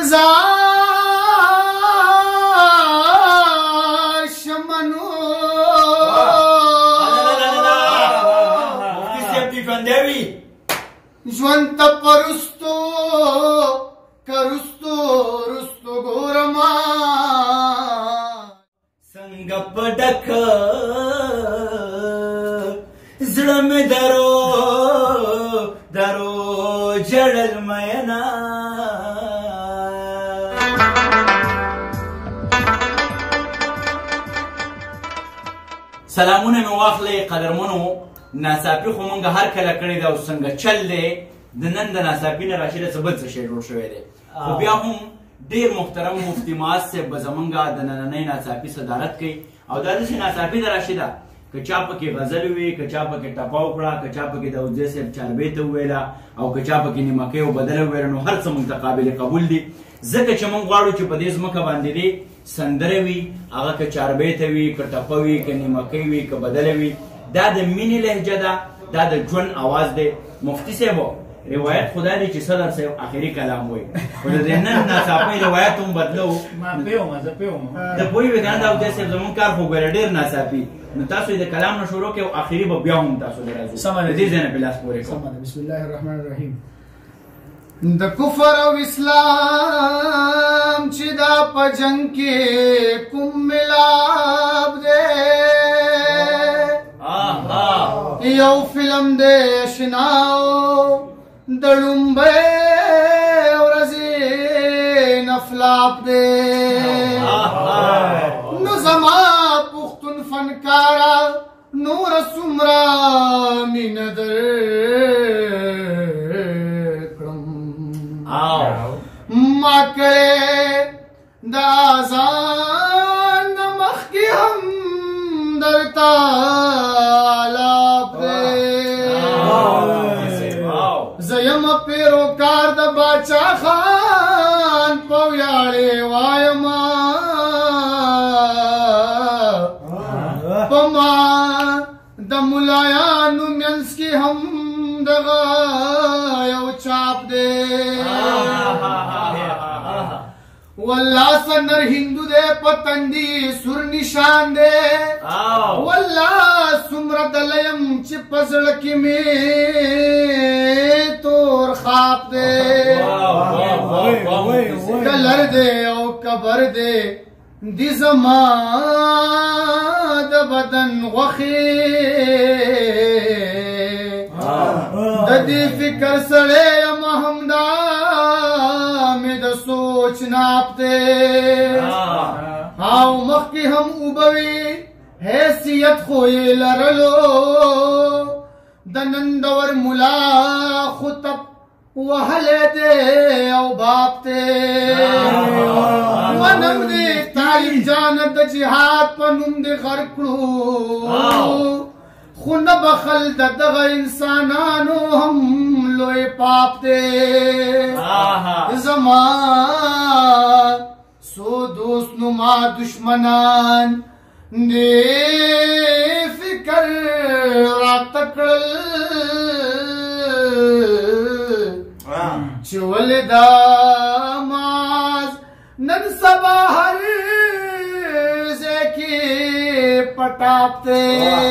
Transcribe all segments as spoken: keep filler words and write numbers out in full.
گلزار شمنو مفتی صاحب دی ژوندی ژوند ته پرستو کرستو رستو ګورما څنګه په ډک زړه مې درو درو جړل مینا سلامونه مې واخلې قدرمنو ناڅاپي خو مونږ هر کله کړی دا او څنګه چل دی د نن د ناڅاپي نه راشده څه بل څه شی جوړ شوی دی خو بیا هم ډېر محترم مفتي معاذ صاحب به زمونږ د نننۍ ناڅاپي صدارت کوي او دا داسې ناڅاپي ده راشده که چا پکې غزل وي که چا پکې ټپه وکړه که چا پکې داودزی صاحب چاربیته وویله او که چا پکې نیمکۍ او بدله وویله نو هر څه مونږ ته قابل قبول دي ځکه چې مونږ غواړو چې په دې ځمکه باندې دې سندره وي هغه که چاربیته وي که ټپه وي که نیمکۍ وي که بدله وي دا د مینې لهجه ده دا د ژوند اواز دی مفتي صاحب روایت خدا دی چې صدر صاحب آخري کلام وایي خو د دې نن ناڅاپي روایت هم بدلو ما پیوم زه پیوم د پوهې وګڼه داودزی صاحب زمونږ کار خو ګوره ډېر ناڅاپي نو تاسو د کلام نه شروع کړئ او آخري به بیا هم تاسو د راځو د دې ځای نه په لاس پورې کوم بسم الله الرحمن الرحیم د کفر او اسلام چې دا په جنگ کې کوم ملاب دی یو فلم دی شناو د لومبۍ ورځې نفلاب دی نو زما پښتون فنکارا نور څومره مینه درکړم ما کړې د اذان نه مخکې هم درته زیم پیروکار د باچا خان په ویاړې وایما په ما د ملایانو منځ کې هم دغه یو چاپ دی والله سنر هندو دے پتندی سر نشان دے والله سمر دلیم چی پزڑکی میں تور خواب دے کلر دے او کبر دے دی زمان د بدن غخی د دی فکر سڑے محمدہ سوچ ناپتے او مخی هم اوبوی حیثیت خوی لرلو دنندور ملا خطب وحلے دے او باپتے ونم دے تاریخ جانت جہاد پنم دے غرکلو خون بخل دغ انسانانو هم لوی پاپ دے زمان سو دوست نما دشمنان دے فکر را تکڑل چول دا ماز نن سبا ہر زیکی پٹاپتے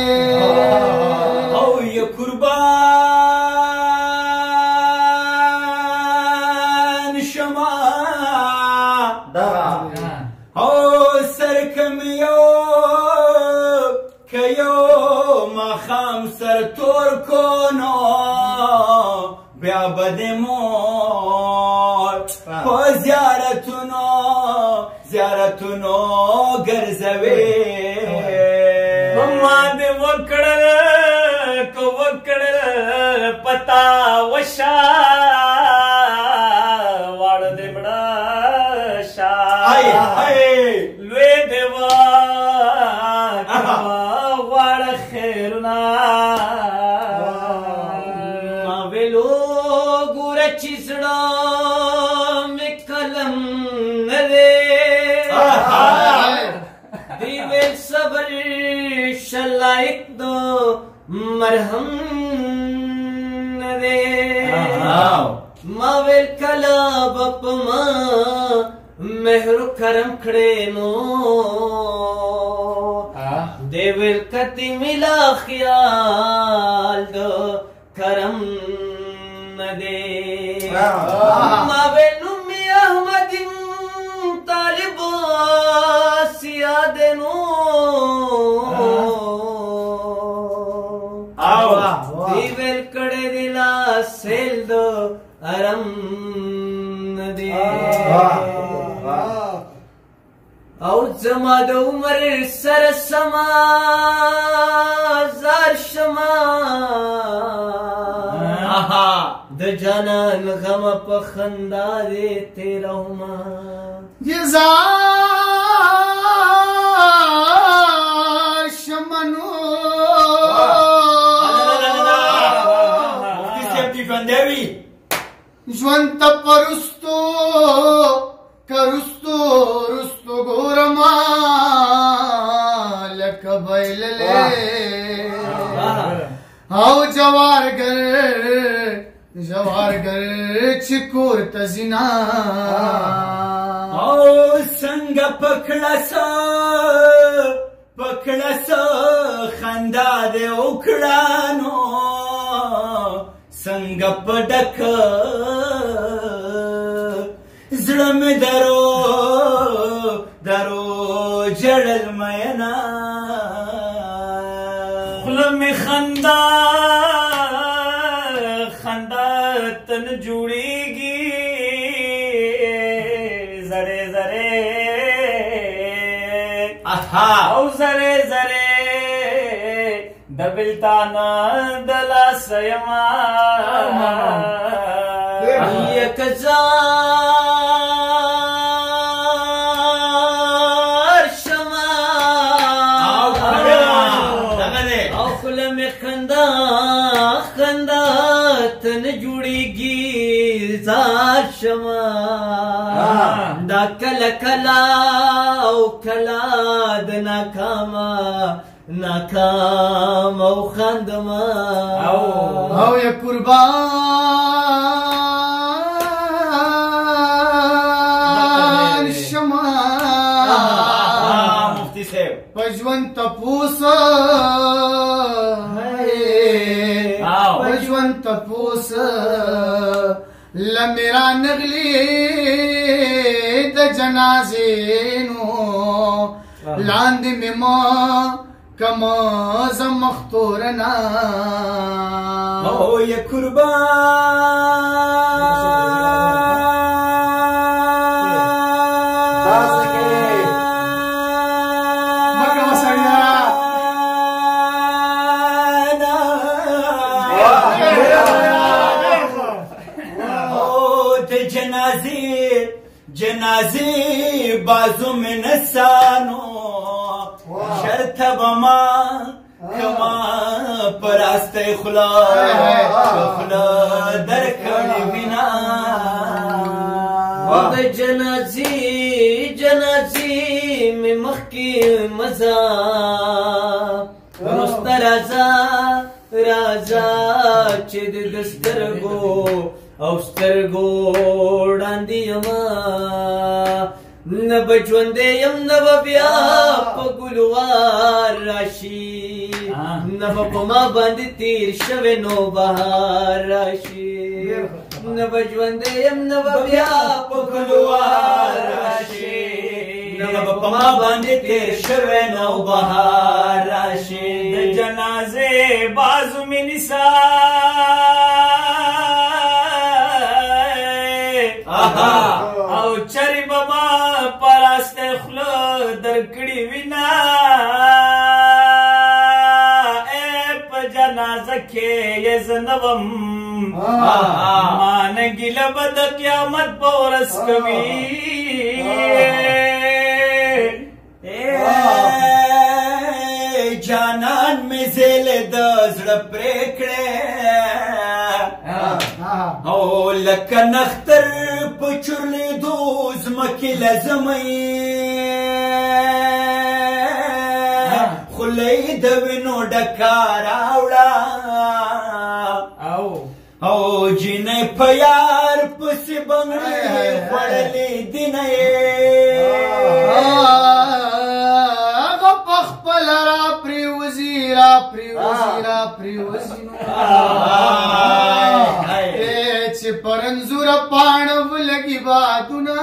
او یا قربان شما او سرکم یو که یو مخام سر تور کنو بیا بدموت پا زیارتونو زیارتونو گرزوی ما دې وکړل کو وکړل پتا وشا واړ دې مړه شا ای ای لوی دیوا واړ خیرنا ما ویلو ګور چیسړه مې کلم نه دی ویل صبر شلائق دو مرهم نده ما ویل کلا بپ ما مهر کرم کړې نو دیول کتی ملا خیال د کرم ندے ما وینو می احمد طالب سیاد نو دیول کړې دلا سیل د ارم ندے او زما د عمر سر سما زار شما د جانان غم په خندا دې تیرا هما یہ زار شمنو مفتی صاحب دی ژوندی ژوند ته پرستو کرستو رستو ګورما لکه بیللې او جوارګر جوارګر چې کور ته زینا او څنګه پکړسا پکړسا خندا دې وکړانو څنګه پډک زړه مې درو درو جړل مینا خوله مې خندا خندا تن جوړیږي زړې زړې او زړې زړې د بلتانا د لاس یما یک زار شما او خوله مې خندا خندا تن جوړیږي زار شما دا کله کلا او کلا د ناکاما ناکام او خندما او یا قربان شما مفتی صاحب پجون تپوس پجون تپوس لمیرا نغلی د جنازې نو لاندې مې ما کما زمختورنا او یا قربان جنازی جنازی بازو میں نسانو شرط بما کما پراسته خلا خلا درکړې بنا د جنازي جنازي می مخکې مزا رست رازا رازا چې د دسترګو او سترګو وړاندې یما نه به ژوندی یم نه به بیا په ګلوار راشي نه به په ما باندې تیر شوی نو بهار راشي نه به ژوندی یم نه به بیا په ګلوار راشي نه به په ما باندې تیر شوی نو بهار راشي د جنازې بازو مې نیسا او چری بما پراسته خلو درکړی وینا اے په جنازه کې یې زنوم مان ګیله بد قیامت په ورځ کوي جانان مې زیل د زړه پرې کړې او لکه نختر په چورلیدو زمکې لازمې خولۍ د وینو ډکه راوړه او جینۍ په یار پسې بنګړې خوړلې دینه را پریوزی را پریوزی نو چې پرنزور پاڼو لګي بادونه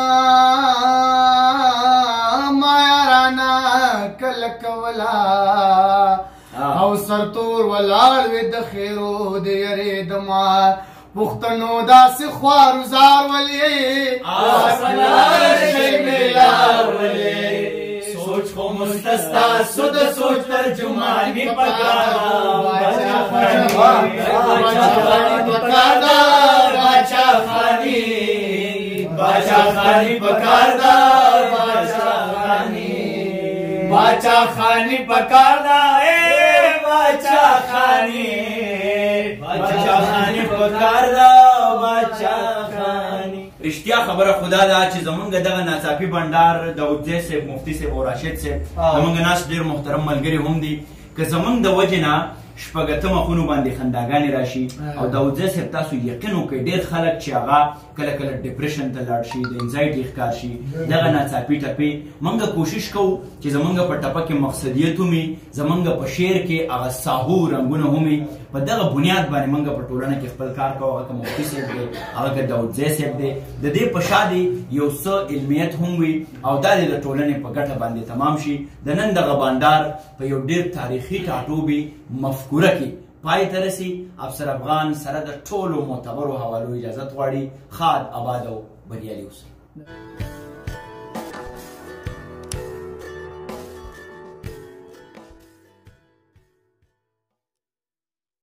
ما یارانا کل کولا او سرتور ولاړ وې د خیرو د یری دما پښتنو داسې خوارو زار ولې آسمان شي ملار ولې سوچ خو مستستا سود سوچ ترجمانی پکارا باچا خانی پکاردا باچا خانی باچا خانی پکاردا باچا خانی باچا خانی پکاردا اے باچا خانی باچا خانی پکاردا باچا خانی رښتیا خبره خدا ده چې زمونږ دغه ناڅاپي بنډار داود زی صاحب مفتي صاحب او راشد صاحب زمونږ ناس ډېر محترم ملګري هم دي که زمونږ د وجې نه شپږتمه خونو باندې خنداګانې راشي او داود زی صاحب تاسو یقین وکړئ ډېر خلک چې هغه کله کله ډپریشن ته لاړ شي د انزایټي ښکار شي دغه ناڅاپي ټپې موږ کوشش کوو چې زمونږ په ټپه کې مقصدیت هم وي زمونږ په شعر کې هغه ساهو رنګونه هم وي په دغه بنیاد باندې موږ په ټولنه کې خپل کار کوو هغه که مفتي صاحب دی هغه که داود زی صاحب دی د دې په شا دی یو څه علمیت هم وي او دا د ټولنې په ګټه باندې تمام شي د نن دغه بانډار په یو ډېر تاریخي ټاټوبي مفکوره کې پای ته رسي افسر افغان سره د ټولو معتبرو حوالو اجازت غواړي ښاد آباد او بریالي اوسئ